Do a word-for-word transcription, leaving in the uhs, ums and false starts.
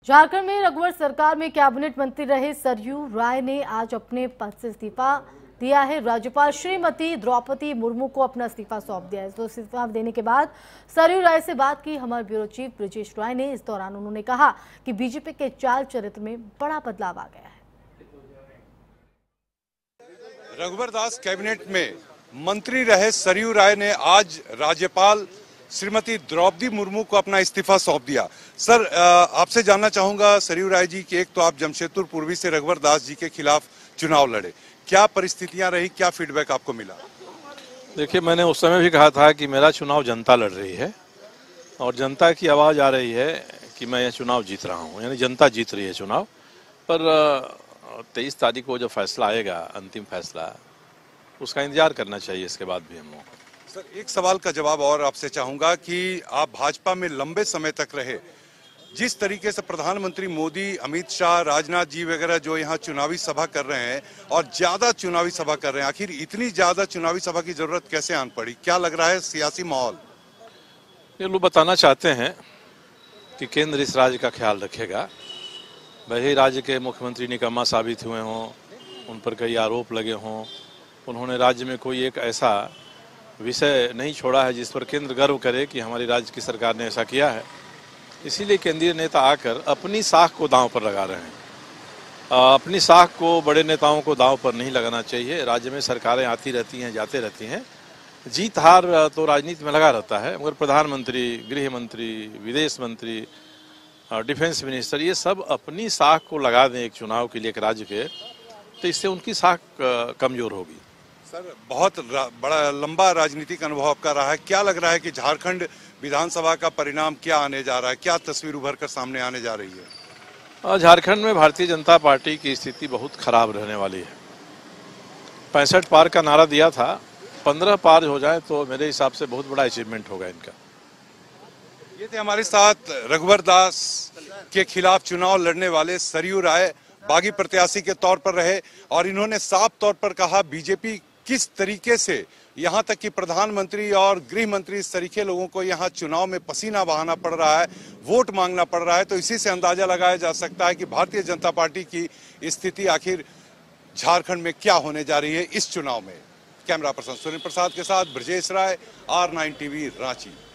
झारखंड में रघुवर सरकार में कैबिनेट मंत्री रहे सरयू राय ने आज अपने पद से इस्तीफा दिया है। राज्यपाल श्रीमती द्रौपदी मुर्मू को अपना इस्तीफा सौंप दिया है। तो इस्तीफा देने के बाद सरयू राय से बात की हमारे ब्यूरो चीफ ब्रजेश राय ने। इस दौरान उन्होंने कहा कि बीजेपी के चाल चरित्र में बड़ा बदलाव आ गया है। रघुवर दास कैबिनेट में मंत्री रहे सरयू राय ने आज राज्यपाल श्रीमती द्रौपदी मुर्मू को अपना इस्तीफा सौंप दिया। सर, आपसे जानना चाहूंगा सरयू राय जी कि एक तो आप जमशेदपुर पूर्वी से रघुवर दास जी के खिलाफ चुनाव लड़े, क्या परिस्थितियां रही, क्या फीडबैक आपको मिला? देखिए, मैंने उस समय भी कहा था कि मेरा चुनाव जनता लड़ रही है और जनता की आवाज आ रही है कि मैं यह चुनाव जीत रहा हूं, यानी जनता जीत रही है चुनाव। पर तेईस तारीख को जो फैसला आएगा, अंतिम फैसला, उसका इंतजार करना चाहिए इसके बाद भी हम लोग। सर, एक सवाल का जवाब और आपसे चाहूंगा कि आप भाजपा में लंबे समय तक रहे, जिस तरीके से प्रधानमंत्री मोदी, अमित शाह, राजनाथ जी वगैरह जो यहाँ चुनावी सभा कर रहे हैं और ज्यादा चुनावी सभा कर रहे हैं, आखिर इतनी ज्यादा चुनावी सभा की जरूरत कैसे आन पड़ी? क्या लग रहा है सियासी माहौल? ये लोग बताना चाहते हैं कि केंद्र इस राज्य का ख्याल रखेगा। वही राज्य के मुख्यमंत्री निकम्मा साबित हुए हों, उन पर कई आरोप लगे हों, उन्होंने राज्य में कोई एक ऐसा विषय नहीं छोड़ा है जिस पर केंद्र गर्व करे कि हमारी राज्य की सरकार ने ऐसा किया है। इसीलिए केंद्रीय नेता आकर अपनी साख को दांव पर लगा रहे हैं। अपनी साख को बड़े नेताओं को दांव पर नहीं लगाना चाहिए। राज्य में सरकारें आती रहती हैं, जाते रहती हैं, जीत हार तो राजनीति में लगा रहता है, मगर प्रधानमंत्री, गृह मंत्री, विदेश मंत्री, डिफेंस मिनिस्टर, ये सब अपनी साख को लगा दें एक चुनाव के लिए एक राज्य के, तो इससे उनकी साख कमजोर होगी। सर, बहुत बड़ा लंबा राजनीतिक अनुभव आपका रहा है, क्या लग रहा है कि झारखंड विधानसभा का परिणाम क्या आने जा रहा है, क्या तस्वीर उभर कर सामने आने जा रही है? झारखंड में भारतीय जनता पार्टी की स्थिति बहुत खराब रहने वाली है। पैंसठ पार का नारा दिया था, पंद्रह पार हो जाए तो मेरे हिसाब से बहुत बड़ा अचीवमेंट होगा इनका। ये थे हमारे साथ रघुवर दास के खिलाफ चुनाव लड़ने वाले सरयू राय, बागी प्रत्याशी के तौर पर रहे और इन्होंने साफ तौर पर कहा बीजेपी किस तरीके से, यहाँ तक कि प्रधानमंत्री और गृह मंत्री, इस तरीके लोगों को यहाँ चुनाव में पसीना बहाना पड़ रहा है, वोट मांगना पड़ रहा है, तो इसी से अंदाजा लगाया जा सकता है कि भारतीय जनता पार्टी की स्थिति आखिर झारखंड में क्या होने जा रही है इस चुनाव में। कैमरा पर्सन सुनील प्रसाद के साथ Brajesh Rai, R nine TV, Ranchi.